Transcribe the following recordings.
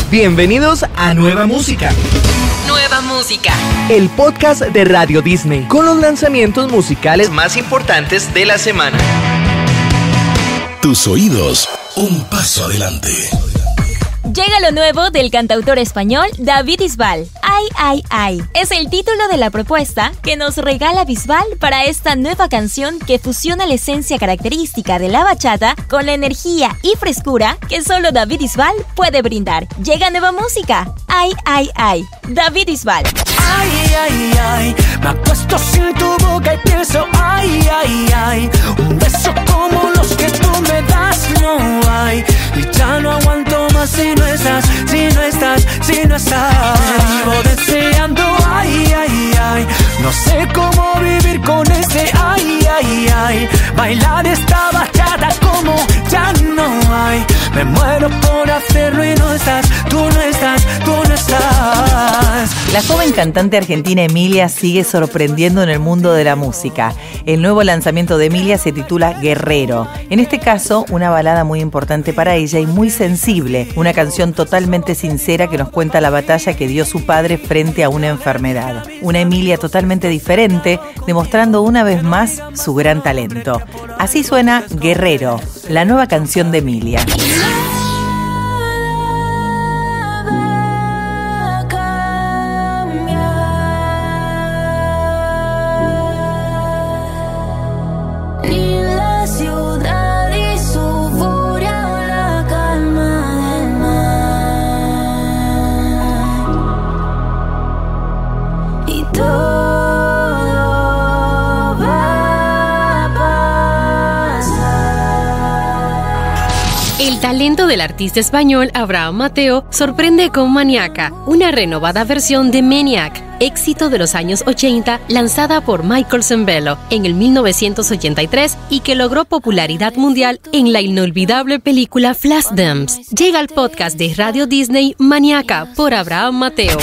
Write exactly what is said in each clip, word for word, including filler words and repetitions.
Bienvenidos a Nueva Música. Nueva Música. El podcast de Radio Disney con los lanzamientos musicales más importantes de la semana. Tus oídos, un paso adelante. Llega lo nuevo del cantautor español David Bisbal. Ay, ay, ay. Es el título de la propuesta que nos regala Bisbal para esta nueva canción que fusiona la esencia característica de la bachata con la energía y frescura que solo David Bisbal puede brindar. Llega nueva música. Ay, ay, ay. David Bisbal. Ay, ay, ay. Me acuesto sin tu boca y pienso, ay, ay, ay. Un beso como los que tú me das no hay. Y ya no aguanto más si no estás, si no estás, si no estás. Te vivo deseando, ay, ay, ay. No sé cómo vivir con ese, ay, ay, ay. Bailar esta bachata como ya no hay. Me muero por hacerlo y no estás, tú no estás, tú no estás. La joven cantante argentina Emilia sigue sorprendiendo en el mundo de la música. El nuevo lanzamiento de Emilia se titula Guerrero. En este caso, una balada muy importante para ella y muy sensible. Una canción totalmente sincera que nos cuenta la batalla que dio su padre frente a una enfermedad. Una Emilia totalmente diferente, demostrando una vez más su gran talento. Así suena Guerrero, la nueva canción de Emilia. El talento del artista español Abraham Mateo sorprende con Maníaca, una renovada versión de Maniac, éxito de los años ochenta, lanzada por Michael Sembello en el mil novecientos ochenta y tres y que logró popularidad mundial en la inolvidable película Flashdance. Llega al podcast de Radio Disney Maníaca por Abraham Mateo.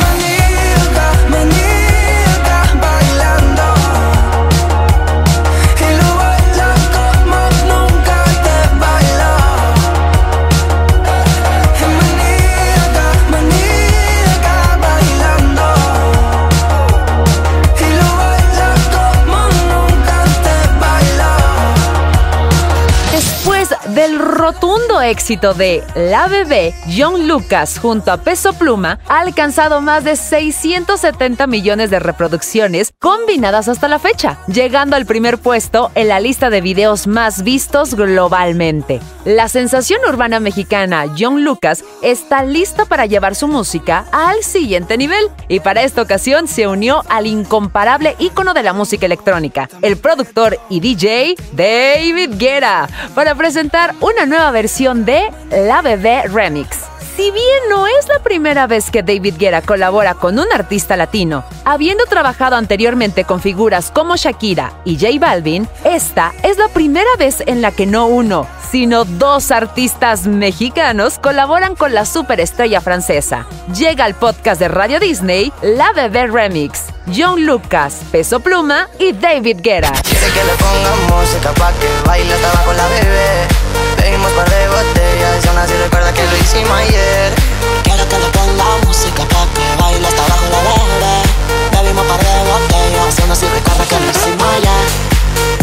Del rotundo éxito de La Bebé, John Lucas junto a Peso Pluma ha alcanzado más de seiscientos setenta millones de reproducciones combinadas hasta la fecha, llegando al primer puesto en la lista de videos más vistos globalmente. La sensación urbana mexicana John Lucas está lista para llevar su música al siguiente nivel y para esta ocasión se unió al incomparable ícono de la música electrónica, el productor y D J David Guetta, para presentar una nueva versión de La Bebé Remix. Si bien no es la primera vez que David Guetta colabora con un artista latino, habiendo trabajado anteriormente con figuras como Shakira y J Balvin, esta es la primera vez en la que no uno, sino dos artistas mexicanos colaboran con la superestrella francesa. Llega al podcast de Radio Disney La Bebé Remix. John Lucas, Peso Pluma y David Guetta. Quiere que le pongamos música pa' que baile hasta abajo la bebé. Pedimos par de botellas y aún así recuerda que lo hicimos ayer. Quiero que le ponga música pa' que baile hasta abajo la bebé. Bebimos par de botellas y aún así recuerda que lo hicimos ayer.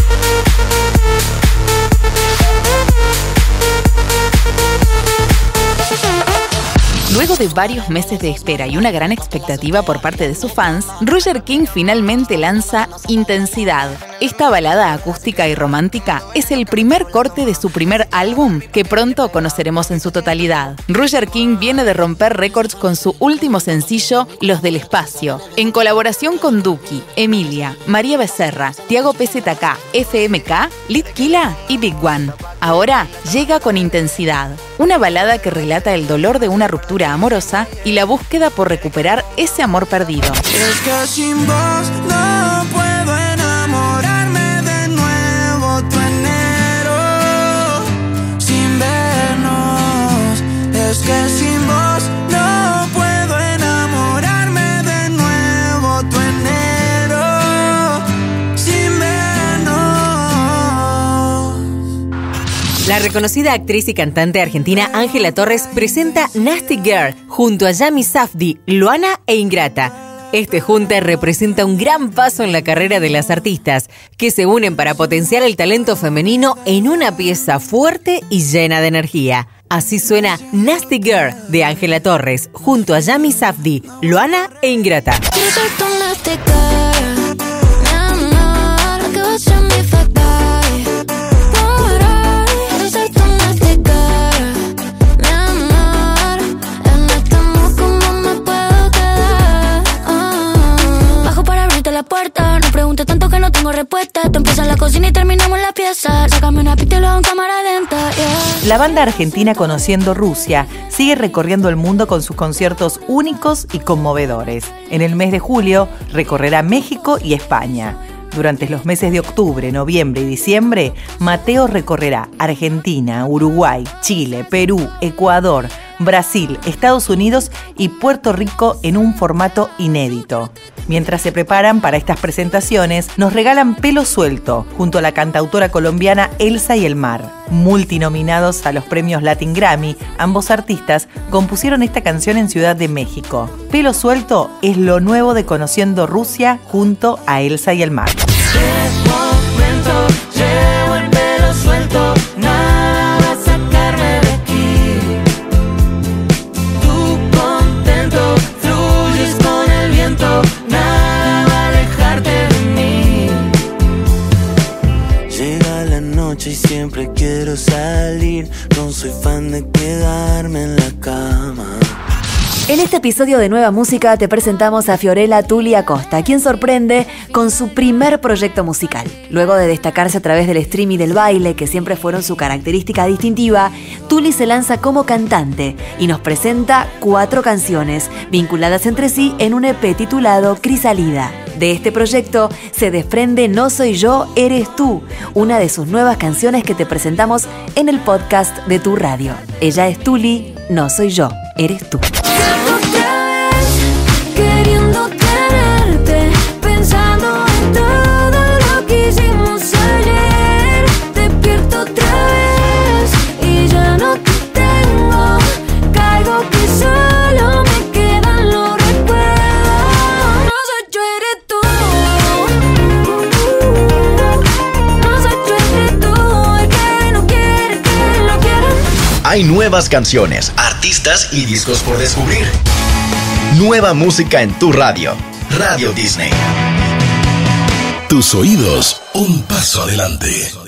Luego de varios meses de espera y una gran expectativa por parte de sus fans, Roger King finalmente lanza Intensidad. Esta balada acústica y romántica es el primer corte de su primer álbum que pronto conoceremos en su totalidad. Roger King viene de romper récords con su último sencillo, Los del Espacio, en colaboración con Duki, Emilia, María Becerra, Tiago P Z K, F M K, Litkila y Big One. Ahora llega con Intensidad, una balada que relata el dolor de una ruptura amorosa y la búsqueda por recuperar ese amor perdido. Es que sin vos no puedo enamorarme de nuevo, tu enero sin vernos. Es que sin vos no puedo enamorarme de nuevo, tu enero sin vernos. La reconocida actriz y cantante argentina Ángela Torres presenta Nasty Girl junto a Yami Safdie, Luana e Ingrata. Este junte representa un gran paso en la carrera de las artistas, que se unen para potenciar el talento femenino en una pieza fuerte y llena de energía. Así suena Nasty Girl de Ángela Torres junto a Yami Safdie, Luana e Ingrata. La puerta, no preguntes tanto que no tengo respuesta. Te empieza en la cocina y terminamos la pieza. Sácame una pista y luego en cámara lenta, yeah. La banda argentina Conociendo Rusia sigue recorriendo el mundo con sus conciertos únicos y conmovedores. En el mes de julio recorrerá México y España. Durante los meses de octubre, noviembre y diciembre, Mateo recorrerá Argentina, Uruguay, Chile, Perú, Ecuador, Brasil, Estados Unidos y Puerto Rico en un formato inédito. Mientras se preparan para estas presentaciones, nos regalan Pelo Suelto, junto a la cantautora colombiana Elsa y el Mar. Multinominados a los premios Latin Grammy, ambos artistas compusieron esta canción en Ciudad de México. Pelo Suelto es lo nuevo de Conociendo Rusia junto a Elsa y el Mar. Momento, llevo el pelo suelto, nada va a sacarme de aquí. Tú contento, fluyes con el viento, nada va a alejarte de mí. Llega la noche y siempre quiero salir, no soy fan de quedarme en la cama. En este episodio de Nueva Música te presentamos a Fiorella Tulli Acosta, quien sorprende con su primer proyecto musical. Luego de destacarse a través del stream y del baile, que siempre fueron su característica distintiva, Tulli se lanza como cantante y nos presenta cuatro canciones vinculadas entre sí en un E P titulado Crisalida. De este proyecto se desprende No Soy Yo, Eres Tú, una de sus nuevas canciones que te presentamos en el podcast de Tu Radio. Ella es Tulli, No Soy Yo, Eres Tú. Otra vez, queriendo tenerte, pensando en todo lo que hicimos ayer. Despierto otra vez y ya no te tengo. Caigo que solo me quedan los recuerdos. No soy yo, eres tú. No soy yo, eres tú. El que no quiere que lo quieran. Hay nuevas canciones, artistas y discos por descubrir. Nueva música en tu radio. Radio Disney. Tus oídos, un paso adelante.